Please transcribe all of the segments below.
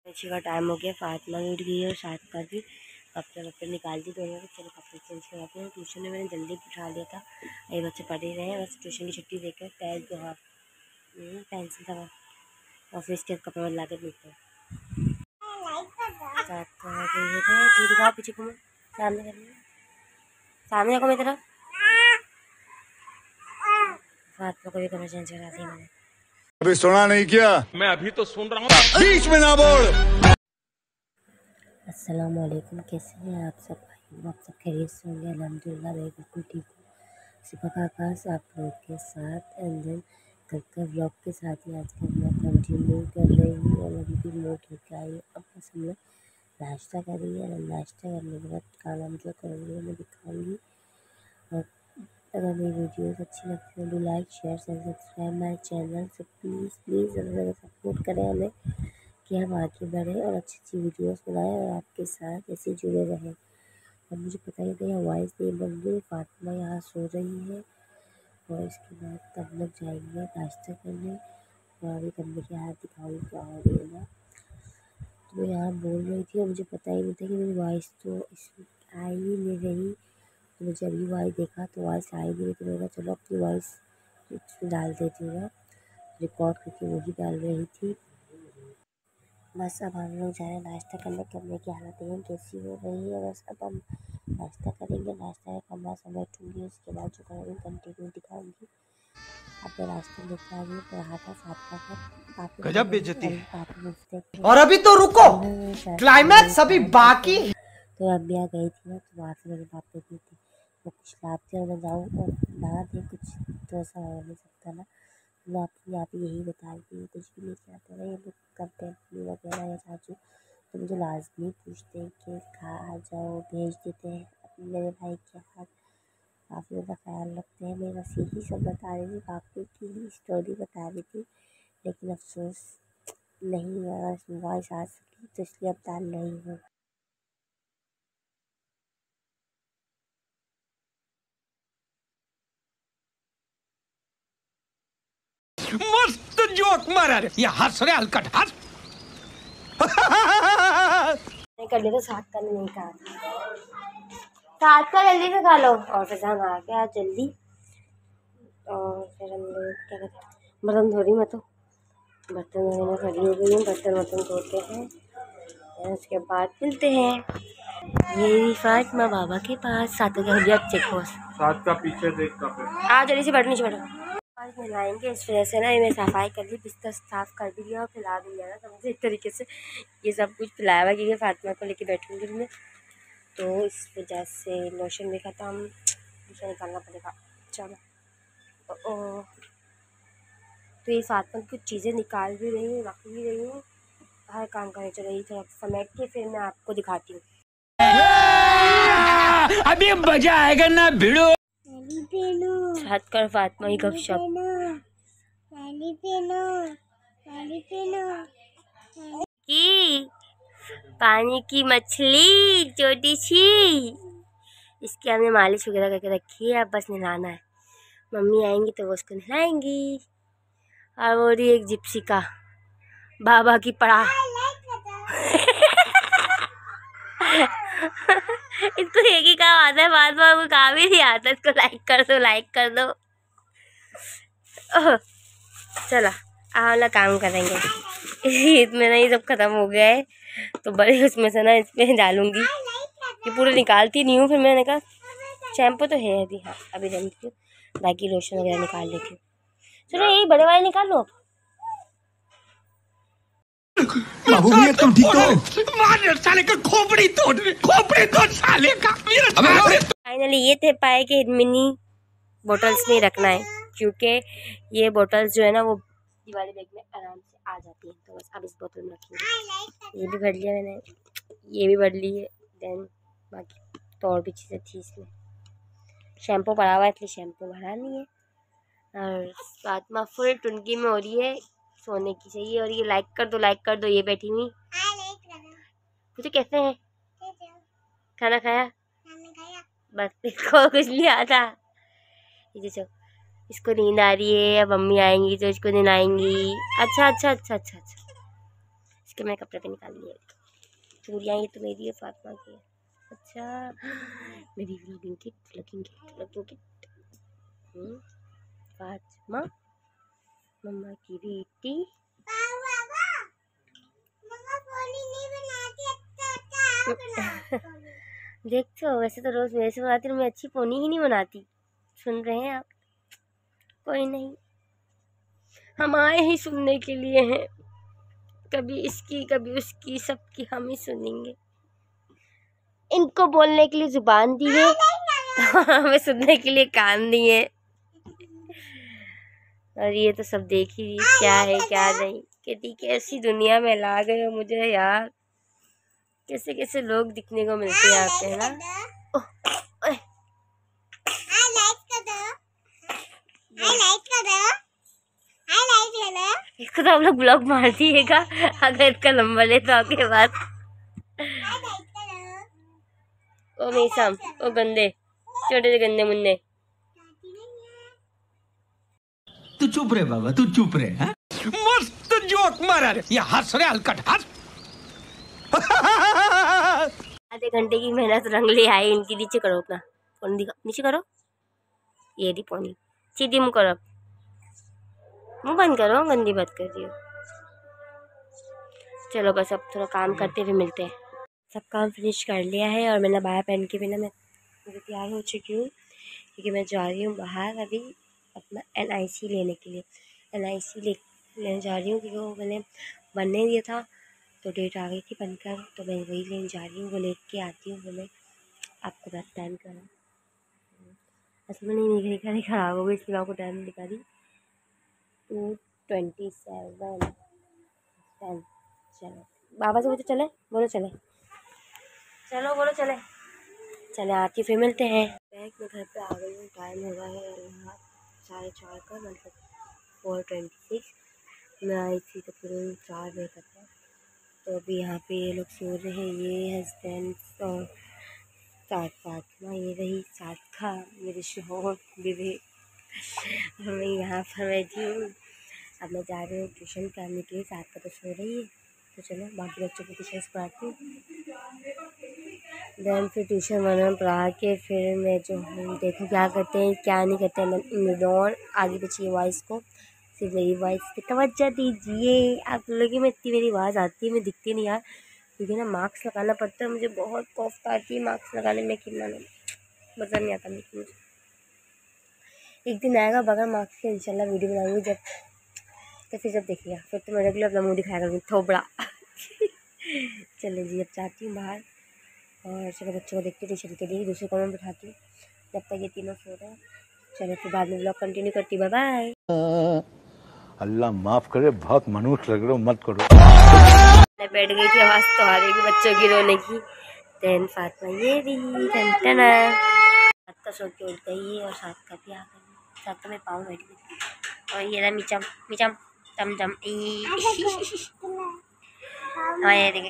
बच्ची का टाइम हो गया, फातिमा भी उठ गई है और साथ का भी कपड़े वपड़े निकाल दी दोनों को। चलो कपड़े चेंज करवाते हैं। ट्यूशन में मैंने जल्दी उठा लिया था, ये बच्चे पढ़ ही रहे हैं। बस ट्यूशन की छुट्टी देकर पैर जो हाथ पेंसिल था ऑफिस के कपड़े बदला के मिलते हैं। दिखाओ पीछे को, सामने कर, सामने देखो मेरी तरफ। फातिमा को भी कपड़े चेंज करा दिए मैंने। अभी सुना नहीं क्या? मैं अभी तो सुन रहा हूँ, बीच में ना बोल। अस्सलाम वालेकुम, कैसे हैं आप सब भाई? आप सब खैरियत से होंगे? अल्हम्दुलिल्लाह मैं बिल्कुल ठीक हूँ। सुबह का आगाज़ आप लोग के साथ एंड देन कल का व्लॉग के साथ ही आज का मैं कंटिन्यू कर रही हूँ और अभी भी नोट लेके आई हूँ। अब बस हम लोग नाश्ता करेंगे और नाश्ता करने के बाद खाना जो करूँगी मैं दिखाऊँगी। और अगर मेरी वीडियोस अच्छी लगती है तो like share subscribe my channel. से प्लीज़ ज़्यादा सपोर्ट करें हमें कि हम आगे बढ़ें और अच्छी अच्छी वीडियोस बनाएं और आपके साथ ऐसे जुड़े रहें। और मुझे पता ही नहीं वॉइस नहीं बन रही, फातिमा यहाँ सो रही है और इसके बाद तब लोग जाएंगे नाश्ता करने। और अभी तब मेरे हाथ दिखाऊंगी क्या हो रही है ना। तो मैं यहाँ बोल रही थी और मुझे पता ही नहीं था कि मेरी वॉइस तो इसमें आ ही नहीं रही। तो मुझे अभी वॉइस देखा तो वॉइस आ ही नहीं रही, तो मैंने कहा चलो अपनी वॉइस इसमें डाल देती हूँ ना, रिकॉर्ड करके वही डाल रही थी। बस अब हम लोग जा रहे हैं नाश्ता करने। कमरे की हालत देखें कैसी हो रही है। बस अब हम नाश्ता करेंगे, नाश्ता का कमरा समेटूँगी, उसके बाद जो करेंगे कंटिन्यू दिखाऊंगी। अब मैं नाश्ता लेके आ गई पराठा फातिमा का, काफ़ी गजब बेइज्जती है। काफ़ी और अभी तो रुको, क्लाइमैक्स अभी बाकी। तो अम्मी आ गई थी ना, तो वहाँ से मैंने बात की थी वो कुछ लाते और मैं जाऊँ और ना दे कुछ, तो ऐसा हो नहीं सकता ना। मैं अपनी आप यही बता रही थी, कुछ भी लेके आते हैं ये लोग करते हैं वगैरह या चाचू, तो मुझे लाजमी पूछते हैं कि खा जाओ, भेज देते हैं अपने मेरे भाई के हाथ। काफ़ी ज़्यादा ख्याल रखते हैं। मैं बस यही सब बता रही थी, काफ़ी की स्टोरी बता रही थी, लेकिन अफसोस नहीं वॉइस आ सकी तो इसलिए अब डाल रही हूँ। मस्त जोक मारा रे, ये हंस रहे हलकट हंस। नहीं कर लिया तो साथ का नहीं कहा था, साथ का जल्दी से खा लो। और फिर हम आ गया जल्दी और फिर हम लोग क्या कहते हैं बर्तन धो रही मैं, तो बर्तन धोने में खड़ी हो गई हूँ। बर्तन धोते हैं और उसके बाद मिलते हैं। ये फातिमा बाबा के पास साथ का चेक पोस्ट साथ का पीछे देख का आ जल्दी से बैठ नीचे बैठो। आज नहलाएंगे, इस वजह से ना मैं सफाई कर ली, बिस्तर साफ़ कर भी लिया और पिला भी लिया ना, तो मुझे एक तरीके से ये सब कुछ पिलाया हुआ क्योंकि फातिमा को लेके बैठूंगी मैं, तो इस वजह से लोशन भी ख़त्म, दूसरा निकालना पड़ेगा। चलो तो ये फातिमा की कुछ चीज़ें निकाल भी रही हूँ, रख भी रही हूँ, हर काम करने चल रही थोड़ा समेट के फिर मैं आपको दिखाती हूँ। अभी मजा आएगा ना भिड़ो। छत कर फातिमा की गपशप की पानी की मछली छोटी सी, इसकी हमने मालिश वगैरह करके रखी है, अब बस नहलाना है। मम्मी आएंगी तो वो उसको नहलाएंगी। और वो रही एक जिप्सी का बाबा की पड़ा इसको एक ही काम आता है, बात बात को काम ही नहीं आता। इसको लाइक कर दो, लाइक कर दो। चलो वाला काम करेंगे। ईद में ना ये सब खत्म हो गया है, तो बड़े उसमें से ना इसमें डालूंगी, ये पूरे निकालती नहीं हूँ। फिर मैंने कहा शैम्पू तो है अभी, हाँ अभी रहती हूँ, बाकी लोशन वगैरह निकाल लेती हूँ। चलो यही बड़े वाले निकाल लो। तुम ठीक हो? मार साले का खोपड़ी तोड़ साले का। फाइनली ये थे पाए कि मिनी बोटल्स में रखना है, क्योंकि ये बोटल्स जो है ना वो दिवाली बैग में आराम से आ जाती है, तो बस अब इस बोतल में रखेंगे। ये भी भर लिया मैंने, ये भी भर ली है, देन बाकी तो और भी चीज़ें थी इसमें। शैम्पू पड़ा हुआ है इसलिए शैम्पू भरा नहीं है। और फातिमा फुल टुनकी में हो रही है, सोने की चाहिए। और ये लाइक कर दो, लाइक कर दो, ये बैठी हुई। मुझे कैसे है खाना खाया? बस इसको कुछ नहीं आता। ये इसको नींद आ रही है, अब मम्मी आएंगी तो इसको नींद आएंगी। अच्छा, इसके मैं कपड़े पे निकाल लिए। चूड़ियाँ ये तो मेरी है, फातिमा की है। अच्छा मेरी व्लॉगिंग किट फातिमा मम्मा की बेटी। देखो वैसे तो रोज मेरे से बनाती हूँ, मैं अच्छी पोनी ही नहीं बनाती। सुन रहे हैं आप? कोई नहीं, हम आए ही सुनने के लिए हैं। कभी इसकी कभी उसकी, सबकी हम ही सुनेंगे। इनको बोलने के लिए जुबान दी है, हमें सुनने के लिए कान दिए। और ये तो सब देख ही क्या है क्या नहीं। कितनी कैसी दुनिया में ला गए हो मुझे यार। कैसे कैसे लोग दिखने को मिलते हैं यहाँ पे, है ना। इसको तो आप लोग ब्लॉग मार दिएगा अगर इसका नंबर ले तो आपके पास। ओ मीसम, ओ गंदे छोटे से गंदे मुन्ने। तू चुप रे बाबा, तू चुप रे। मस्त जोक मारा रे, ये हंस रे हलकट हंस। आधे घंटे की मेहनत रंग ले आई इनकी। नीचे करो अपना फोन, दिखा नीचे करो। ये दी पोनी सीधी मुँह करो, मुँह बंद करो, गंदी बात कर रही हो। चलो बस अब थोड़ा काम करते हुए मिलते हैं। सब काम फिनिश कर लिया है और मैंने बाहर पहन के बिना मैं तैयार हो चुकी हूँ, क्योंकि मैं जा रही हूँ बाहर अभी अपना NIC लेने के लिए। NIC लेने जा रही हूँ क्योंकि वो मैंने बनने दिया था, तो डेट आ गई थी बनकर, तो मैं वही लेने जा रही हूँ। वो लेके आती हूँ, वो मैं आपको बात टाइम कर असल में नहीं निकली, खाली ख़राब हो गई, इसलिए आपको टाइम दिखा दी। 2:27 10। चलो बाबा से बोलो चले, बोलो चले, चलो बोलो चले, चले आती फिर मिलते हैं। बैग में घर पे आ गई हूँ, टाइम हो रहा है 4:30 का, मतलब 4:26। मैं आई थी तो फिर 4 बजे तक है। तो अभी यहाँ पे ये लोग सो रहे हैं, ये हस्बैंड और फातिमा, ये रही साथ मेरे शोहर बीवी। मैं यहाँ पर बैठी हूँ। अब मैं जा रही हूँ ट्यूशन पढ़ाने के लिए। साथ का तो सो रही है, तो चलो बाकी बच्चों को ट्यूशन पढ़ाती हूँ। देन फिर ट्यूशन वगैरह पढ़ा के फिर मैं जो हूँ देखूँ क्या करते हैं क्या नहीं करते हैं। मैं इग्नोर आगे पीछे वॉइस को, सिर्फ मेरी वॉइस पे तवज्जो दीजिए। आप लोगों में इतनी मेरी आवाज़ आती है, मैं दिखती नहीं यार, क्योंकि ना मास्क लगाना पड़ता है। मुझे बहुत कॉफ आती है मास्क लगाने में, कितना मज़ा नहीं आता मुझे। एक दिन आएगा बगैर मास्क के इंशाल्लाह वीडियो बनाऊंगी, जब तो फिर जब देखिएगा, फिर तो मैं रेगुलर अपना मुँह दिखाया करूँगी थोबड़ा। चलिए जी अब जाती हूँ बाहर और चलो बच्चों को देखती हूँ ट्यूशन के लिए, दूसरे कमरे में बैठाती हूँ जब तक ये तीनों सो रहे हैं। चलो फिर बाद में ब्लॉग कंटिन्यू करती हूँ। Bye bye. अल्लाह माफ करे, बहुत मनुष्य लग रहे हो, मत करो। मैं बैठ गई थी, आवाज़ तो आ रही थी बच्चों की रोने की। देन फातिमा ये भी टनटना साथ का सो के उठ गई और साथ का भी आ गई। साथ का मैं पाँव बैठ गई और ये रहा मिचम मिचम चम चम। हाँ ये देखे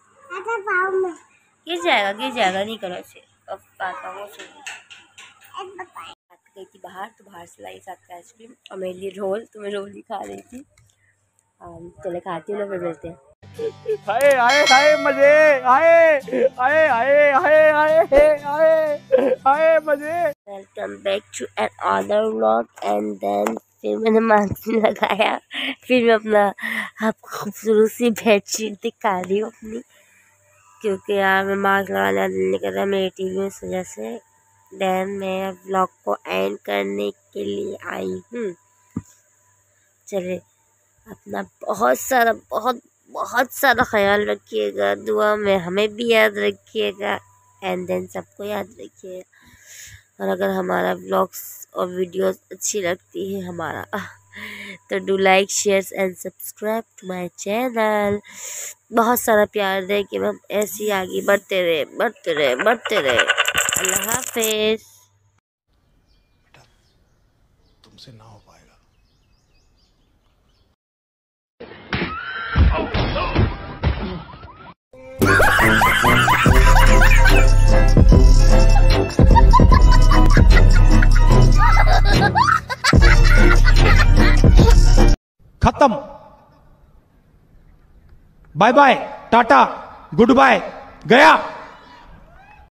गिर जाएगा नहीं करो ऐसे। अब फातिमा को सो गई थी बाहर, तो बाहर से लाई साथ का आइसक्रीम और मेरे लिए रोल, तो मैं रोल ही खा रही थी। चले खाती हूँ ना, फिर मिलते हैं। आए आए आए मजे, आए आए आए आए आए आए आए मजे। Welcome back to another vlog. And then फिर मैंने मास्क लगाया, फिर मैं अपना आपको खूबसूरत सी बेडशीट दिखा रही हूँ अपनी, क्योंकि यार मैं मास्क लगाना नहीं कर रहा मेरी टीवी में इस वजह से। देन मैं व्लॉग को एंड करने के लिए आई हूँ। चले अपना बहुत सारा ख्याल रखिएगा, दुआ में हमें भी याद रखिएगा, एंड देन सबको याद रखिएगा। और अगर हमारा व्लॉग्स और वीडियोस अच्छी लगती है हमारा, तो do like share and subscribe to my channel. बहुत सारा प्यार दे कि हम ऐसे ही आगे बढ़ते रहे। अल्लाह हाफिज़। तुमसे ना हो पाएगा। खत्म। Bye bye, tata, goodbye, गया।